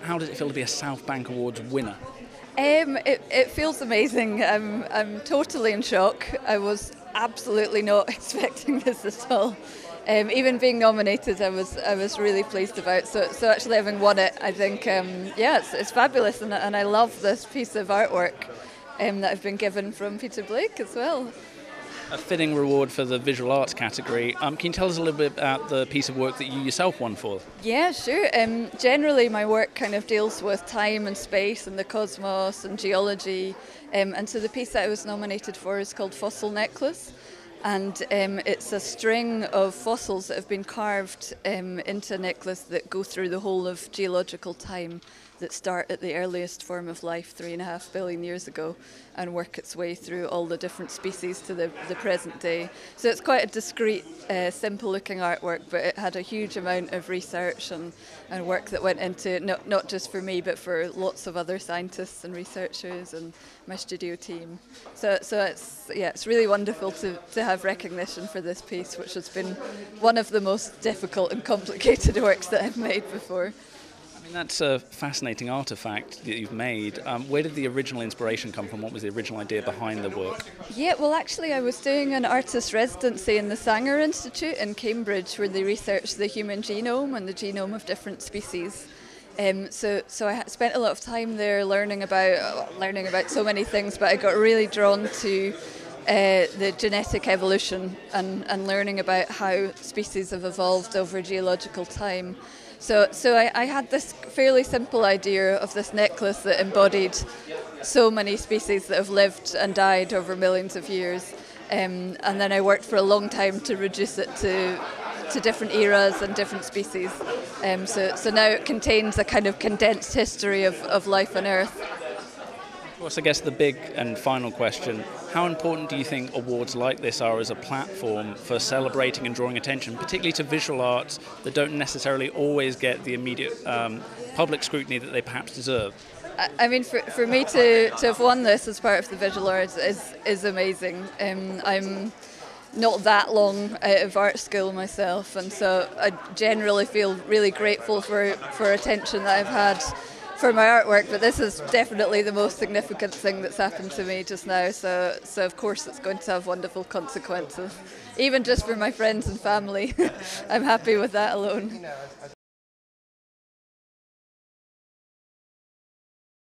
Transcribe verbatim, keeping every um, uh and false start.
how does it feel to be a South Bank Awards winner? Um, it, it feels amazing. I'm, I'm totally in shock. I was absolutely not expecting this at all. Um, even being nominated, I was I was really pleased about. So so actually having won it, I think um, yeah, it's, it's fabulous, and, and I love this piece of artwork um, that I've been given from Peter Blake as well. A fitting reward for the visual arts category. Um, can you tell us a little bit about the piece of work that you yourself won for? Yeah, sure. Um, generally, my work kind of deals with time and space and the cosmos and geology. Um, and so the piece that I was nominated for is called Fossil Necklace. And um, it's a string of fossils that have been carved um, into a necklace that go through the whole of geological time, that start at the earliest form of life three and a half billion years ago and work its way through all the different species to the, the present day. So it's quite a discreet, uh, simple looking artwork, but it had a huge amount of research and, and work that went into it, not, not just for me, but for lots of other scientists and researchers and my studio team. So, so it's yeah, it's really wonderful to, to have recognition for this piece, which has been one of the most difficult and complicated works that I've made before. I mean, that's a fascinating artifact that you've made. Um, where did the original inspiration come from? What was the original idea behind the work? Yeah, well, actually, I was doing an artist residency in the Sanger Institute in Cambridge, where they research the human genome and the genome of different species. Um, so, so I spent a lot of time there learning about learning about so many things, but I got really drawn to uh, the genetic evolution and, and learning about how species have evolved over geological time. So, so I, I had this fairly simple idea of this necklace that embodied so many species that have lived and died over millions of years, um, and then I worked for a long time to reduce it to to different eras and different species. Um, so, so now it contains a kind of condensed history of, of life on Earth. Of course, I guess the big and final question, how important do you think awards like this are as a platform for celebrating and drawing attention, particularly to visual arts that don't necessarily always get the immediate um, public scrutiny that they perhaps deserve? I, I mean, for, for me to, to have won this as part of the visual arts is, is amazing. Um, I'm not that long out of art school myself, and so I generally feel really grateful for, for attention that I've had for my artwork, but this is definitely the most significant thing that's happened to me just now, so so of course it's going to have wonderful consequences, even just for my friends and family. I'm happy with that alone.